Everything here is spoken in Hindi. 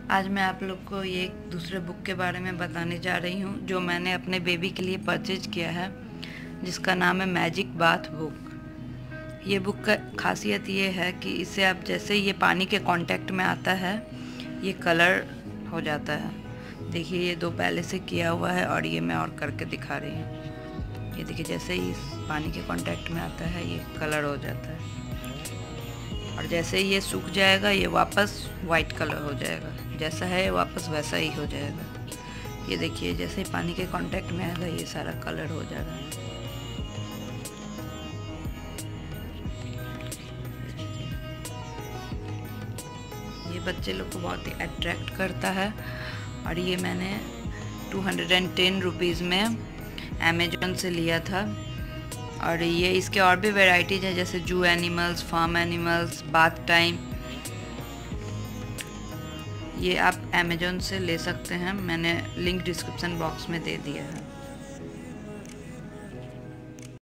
आज मैं आप लोग को ये एक दूसरे बुक के बारे में बताने जा रही हूँ जो मैंने अपने बेबी के लिए परचेज किया है, जिसका नाम है मैजिक बाथ बुक। ये बुक का खासियत ये है कि इसे आप जैसे ये पानी के कांटेक्ट में आता है ये कलर हो जाता है। देखिए ये दो पहले से किया हुआ है और ये मैं और करके दिखा रही हूँ। ये देखिए जैसे ही इस पानी के कांटेक्ट में आता है ये कलर हो जाता है और जैसे ही ये सूख जाएगा ये वापस वाइट कलर हो जाएगा, जैसा है वापस वैसा ही हो जाएगा। ये देखिए जैसे ही पानी के कांटेक्ट में आएगा ये सारा कलर हो जा रहा है। ये बच्चे लोग को बहुत ही अट्रैक्ट करता है और ये मैंने 210 रुपीज़ में अमेजोन से लिया था। और ये इसके और भी वैरायटीज़ हैं जैसे zoo animals, farm animals, bath time. ये आप अमेजोन से ले सकते हैं, मैंने लिंक डिस्क्रिप्शन बॉक्स में दे दिया है।